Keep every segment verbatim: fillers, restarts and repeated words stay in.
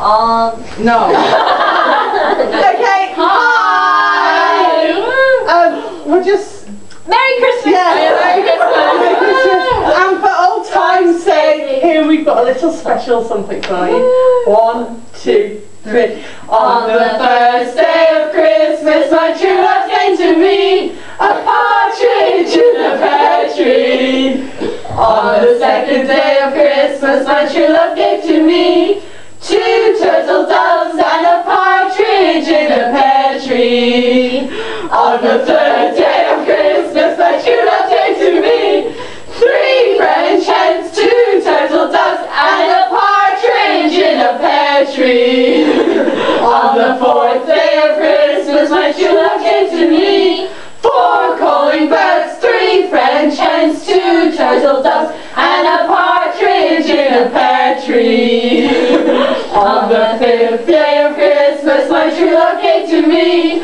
Um. No. Okay. Hi. Um, we're just. Merry Christmas. Yeah. Merry Christmas. Merry Christmas. And for old time's sake, here we've got a little special something for you. One, two, three. On the first day of Christmas, my true love came to me, a partridge in a pear tree. On the second day of Christmas, my true love gave to me two turtle doves and a partridge in a pear tree. On the third day of Christmas, my true love gave to me three French hens, two turtle doves and a partridge in a pear tree. On the fourth day of Christmas, my true love gave to me four calling birds, three French hens, two turtle doves and a partridge in a pear tree. On the fifth day of Christmas, my true love gave to me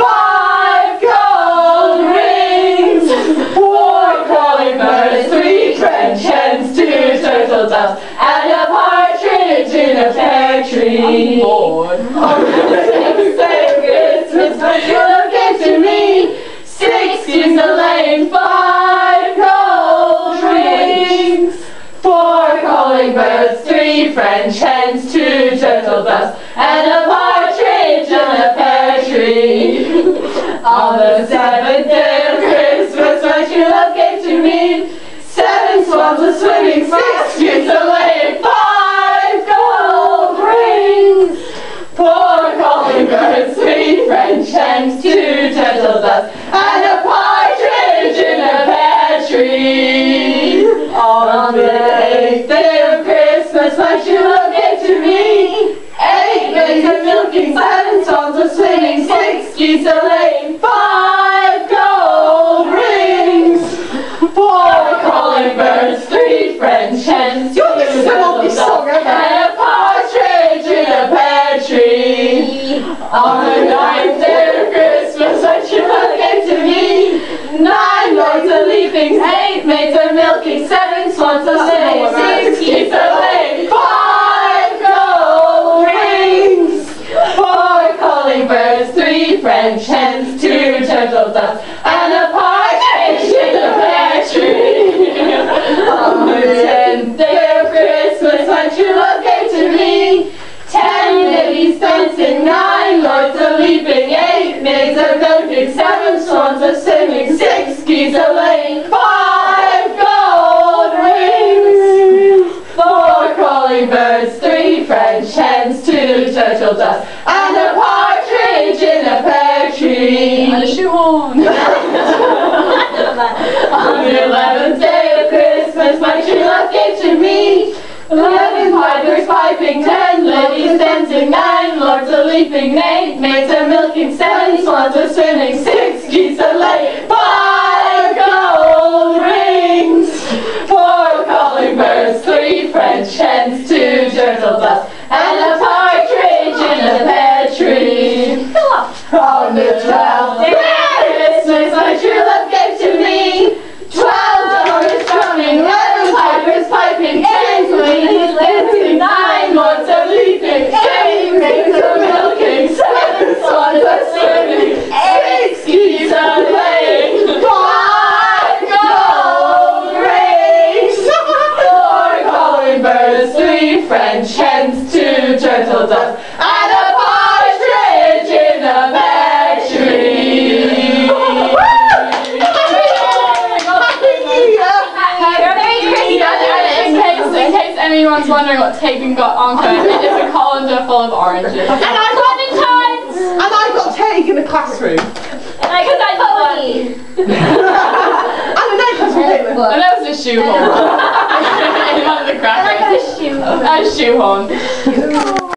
five gold rings, four calling birds, three French hens, two turtle doves and a partridge in a pear tree. I'm bored. On the sixth day of Christmas, my true love gave to me six geese a laying, five gold rings, four calling birds, three French hens, two turtle doves and a partridge in a pear tree. On the seventh day of Christmas, my true love gave to me seven swans a swimming, six geese a laying, five gold rings, four calling birds, three French hens, two turtle doves and a partridge in a pear tree. On the eighth day of Christmas, my true love gave to me eight maids a milking, seven swans a swimming, six geese a laying, five gold rings, four calling birds, three French hens, two turtle doves and a partridge in a pear tree. On the ninth day of Christmas, my true love gave to me nine lords a leaping, eight maids a milking, seven swans a swimming, six geese a laying, five gold rings, four calling birds, three French hens, two turtle doves and a partridge in a pear tree. On the tenth day of Christmas, my true love gave to me ten ladies dancing, nine lords a leaping, eight maids a milking, seven swans a singing, six geese a laying, five gold rings, four calling birds, three French hens, two turtle doves and a partridge in a pear tree. And a shoehorn. On the eleventh day of Christmas, my true love gave to me eleven pipers piping, ten ladies dancing, nine lords a leaping, eight maids a milking, seven swans a swimming, six geese a laying, five gold rings, four calling birds, three French hens, two turtle doves and a partridge in a pear tree. On the twelfth day of Christmas, my true love gave to me twelve drummers drumming, eleven pipers piping, ten ladies dancing, nine lords a leaping, eight maids a milking, seven swans a swimming, six geese a laying, five gold rings, four calling birds, three French hens, two turtle doves and a partridge in a pear tree. In case anyone's wondering what Tegan got Anke, it is a colander full of oranges. And I got times. And I got Tegan in a classroom. And I got that pony. And a necklace with it. And that was a shoehorn. In one of the crackers. I like the shoe. A shoehorn.